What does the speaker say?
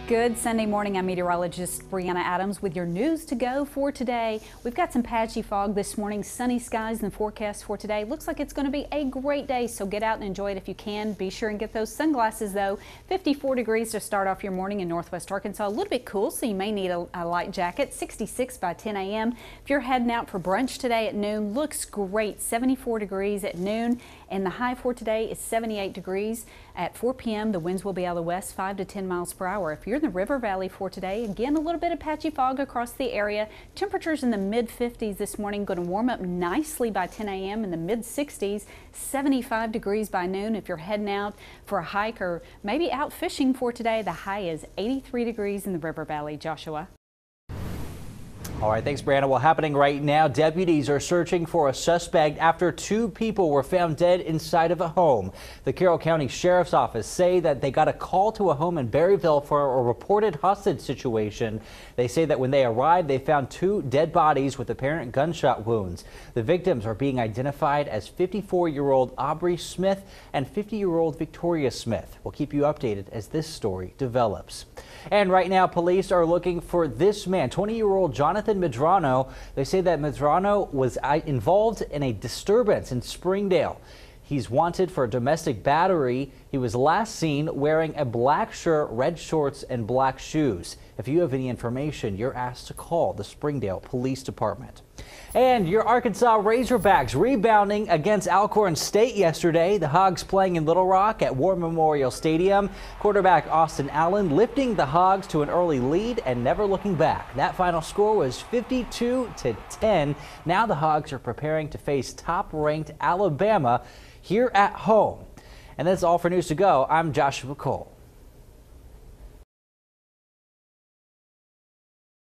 Good Sunday morning. I'm meteorologist Brianna Adams with your news to go for today. We've got some patchy fog this morning, sunny skies in the forecast for today. Looks like it's going to be a great day, so get out and enjoy it if you can. Be sure and get those sunglasses though. 54 degrees to start off your morning in northwest Arkansas. A little bit cool, so you may need a light jacket. 66 by 10 a.m. If you're heading out for brunch today at noon, looks great. 74 degrees at noon, and the high for today is 78 degrees. At 4 p.m. the winds will be out of the west 5 to 10 miles per hour. If you're in the River Valley for today, again a little bit of patchy fog across the area. Temperatures in the mid 50s this morning, going to warm up nicely by 10 a.m. in the mid 60s, 75 degrees by noon. If you're heading out for a hike or maybe out fishing for today, the high is 83 degrees in the River Valley. Joshua. All right, thanks, Brianna. Well, happening right now, deputies are searching for a suspect after two people were found dead inside of a home. The Carroll County Sheriff's Office say that they got a call to a home in Berryville for a reported hostage situation. They say that when they arrived, they found two dead bodies with apparent gunshot wounds. The victims are being identified as 54-year-old Aubrey Smith and 50-year-old Victoria Smith. We'll keep you updated as this story develops. And right now, police are looking for this man, 20-year-old Jonathan Medrano. They say that Medrano was involved in a disturbance in Springdale. He's wanted for domestic battery. He was last seen wearing a black shirt, red shorts, and black shoes. If you have any information, you're asked to call the Springdale Police Department. And your Arkansas Razorbacks rebounding against Alcorn State yesterday. The Hogs playing in Little Rock at War Memorial Stadium. Quarterback Austin Allen lifting the Hogs to an early lead and never looking back. That final score was 52-10. Now the Hogs are preparing to face top-ranked Alabama here at home. And that's all for News to Go. I'm Joshua Cole.